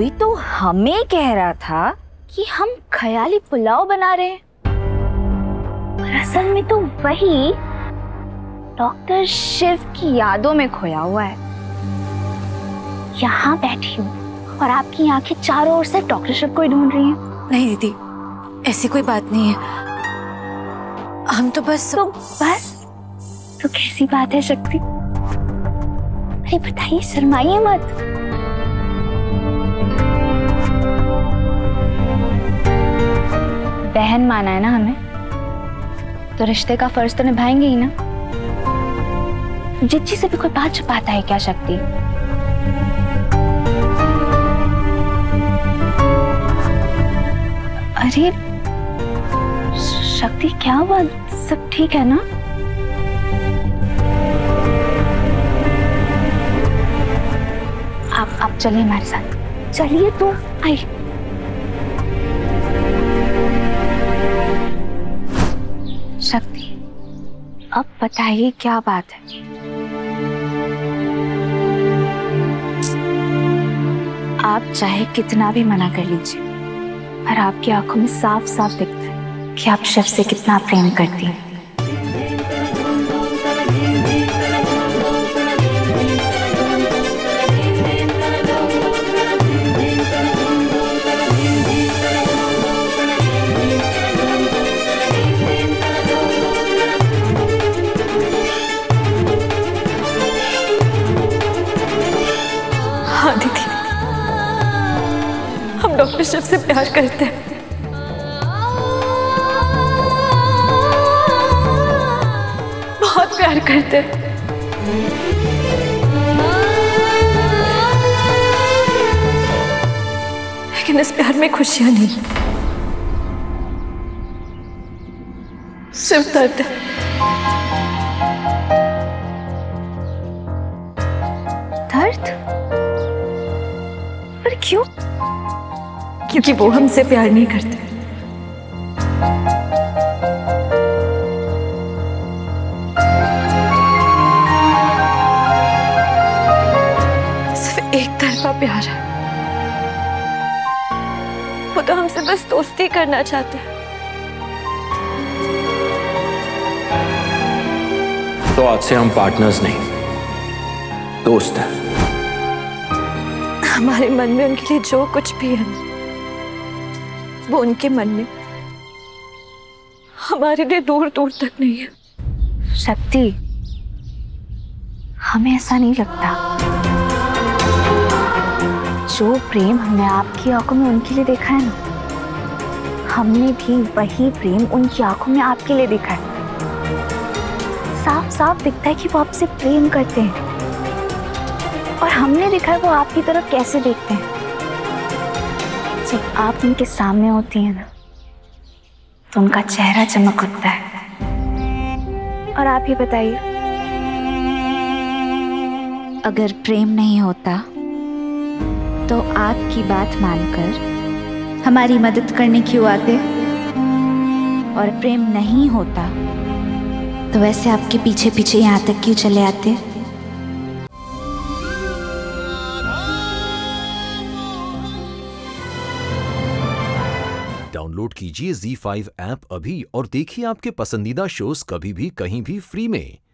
कोई तो हमें कह रहा था कि हम ख्याली पुलाव बना रहे हैं, और असल में तो वही डॉक्टर शिव की यादों में खोया हुआ है। यहाँ बैठी हूँ और आपकी आंखें चारों ओर से डॉक्टर शिव को ही ढूंढ रही हैं। नहीं दीदी, ऐसी कोई बात नहीं है। हम तो बस तो कैसी बात है शक्ति? अरे बताइए, शर्माइए मत। बहन माना है ना हमें, तो रिश्ते का फर्ज तो निभाएंगे ही ना। जिज्जी से भी कोई बात छुपाता है क्या शक्ति? अरे शक्ति, क्या हुआ? सब ठीक है ना? आप चलिए हमारे साथ, चलिए तो। आइए। शक्ति, अब बताइए क्या बात है? आप चाहे कितना भी मना कर लीजिए, पर आपकी आंखों में साफ साफ दिखता है कि आप शिव से कितना प्रेम करती हैं। हाँ दीदी, हम डॉक्टर शिव से प्यार करते हैं। बहुत प्यार करते हैं। लेकिन इस प्यार में खुशियां नहीं, सिर्फ दर्द है। दर्द? पर क्यों? क्योंकि वो हमसे प्यार नहीं करते। सिर्फ एक तरफा प्यार है। वो तो हमसे बस दोस्ती करना चाहते हैं। तो आज से हम पार्टनर्स नहीं, दोस्त हैं। हमारे मन में उनके लिए जो कुछ भी है, वो उनके मन में हमारे लिए दूर दूर तक नहीं है। शक्ति, हमें ऐसा नहीं लगता। जो प्रेम हमने आपकी आंखों में उनके लिए देखा है ना, हमने भी वही प्रेम उनकी आंखों में आपके लिए देखा है। साफ साफ दिखता है कि वो आपसे प्रेम करते हैं, और हमने देखा है वो आपकी तरफ कैसे देखते हैं। जब आप उनके सामने होती हैं ना, तो उनका चेहरा चमक उठता है। और आप ही बताइए, अगर प्रेम नहीं होता तो आपकी बात मानकर हमारी मदद करने क्यों आते? और प्रेम नहीं होता तो वैसे आपके पीछे पीछे यहाँ तक क्यों चले आते? डाउनलोड कीजिए ZEE5 ऐप अभी और देखिए आपके पसंदीदा शोज कभी भी कहीं भी फ्री में।